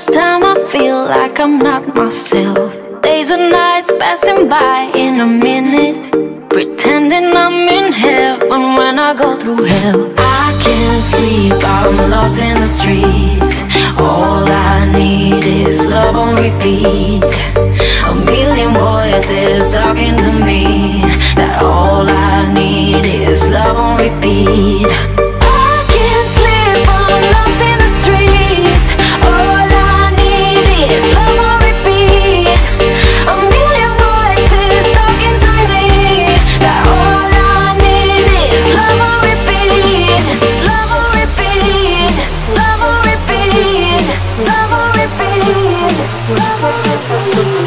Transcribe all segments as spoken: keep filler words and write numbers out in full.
first time I feel like I'm not myself. Days and nights passing by in a minute, pretending I'm in heaven when I go through hell. I can't sleep, I'm lost in the streets. All I need is love on repeat. A million voices talking to me, that all I need is love on repeat. I can't sleep, I'm lost in the streets. All I need is love on repeat. A million voices talking to me, that all I need is love on repeat. Love on repeat, love on repeat, love on repeat, love on repeat.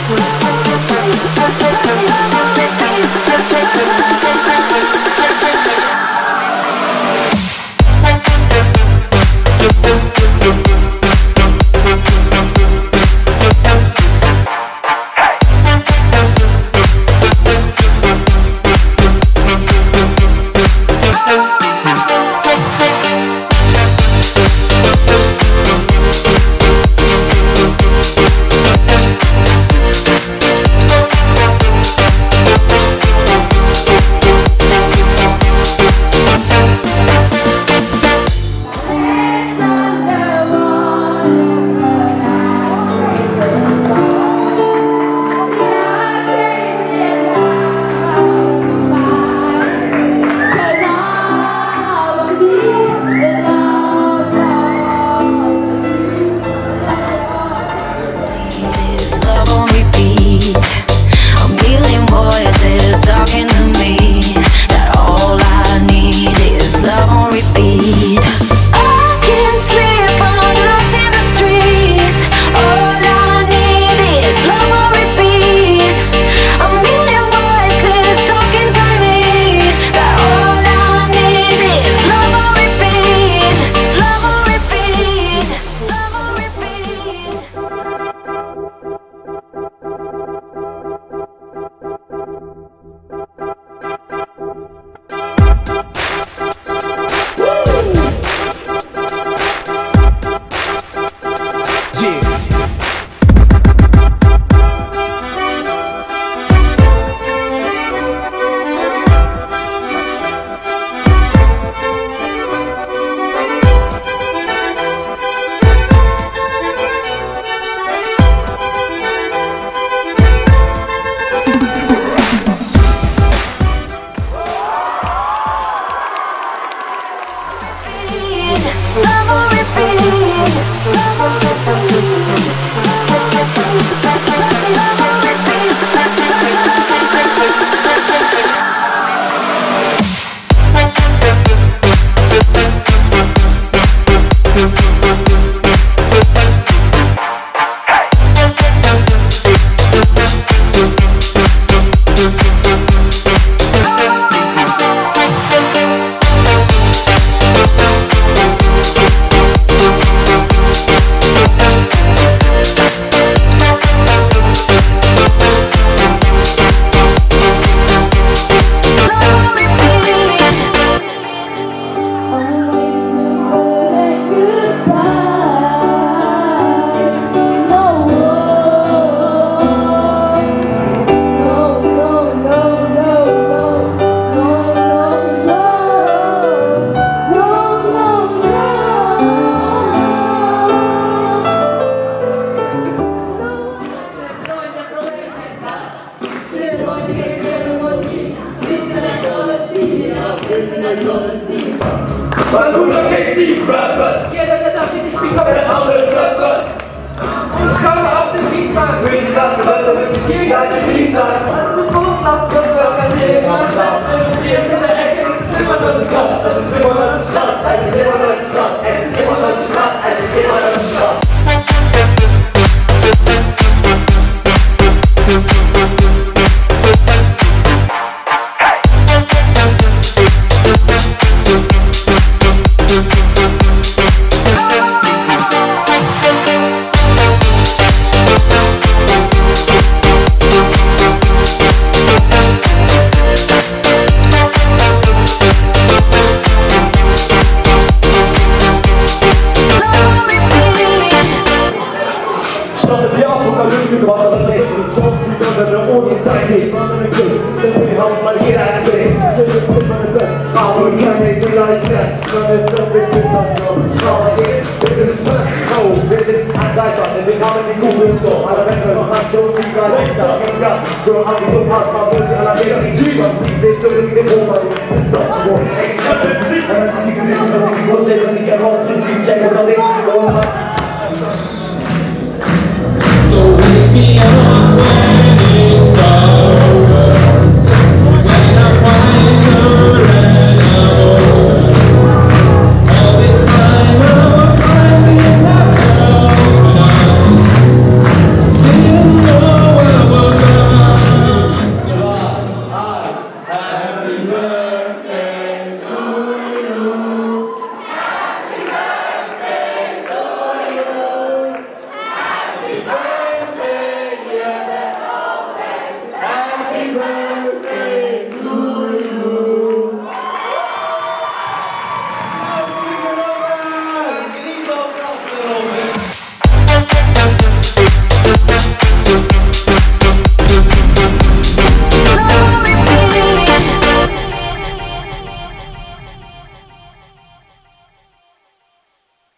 Mein Bruder K C Rapper, jeder, der das hier nicht spielt, kann ein anderes Rapper. Und ich komme auf den Beat, Mann. Für die ganze Welt, damit sich hier gleich ein Beat sein. Das muss hochlaufen, und das kann jeder mal schlafen. Hier ist in der Ecke, es ist immer neunzig Grad, es ist immer neunzig Grad, es ist immer neunzig Grad, es ist immer neunzig Grad, es ist immer neunzig Grad. we can't make it like that. None of them is in the job. Now I get this is fun. No, this is anti-fun. This is how many Google so I remember my show, see my next time. Draw out the past, my bullshit, and I get the G. I'm seeing this, so we can go, but it's not the one. And I'm thinking this is what we go say when we get off the G.